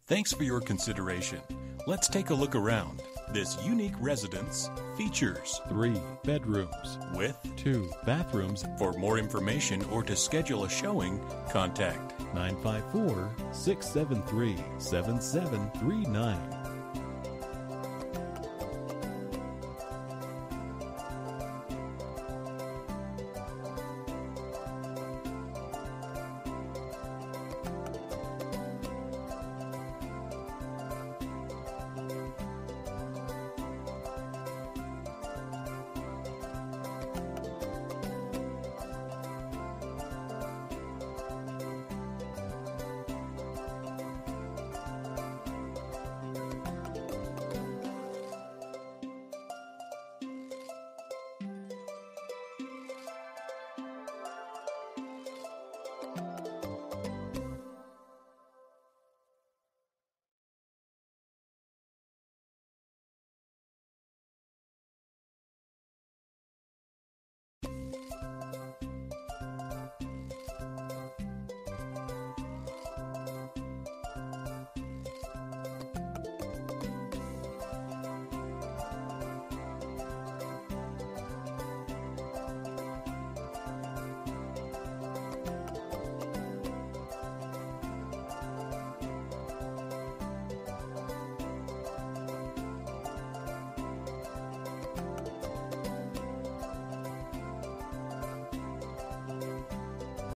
Thanks for your consideration. Let's take a look around. This unique residence features 3 bedrooms with 2 bathrooms. For more information or to schedule a showing, contact 954-673-7739.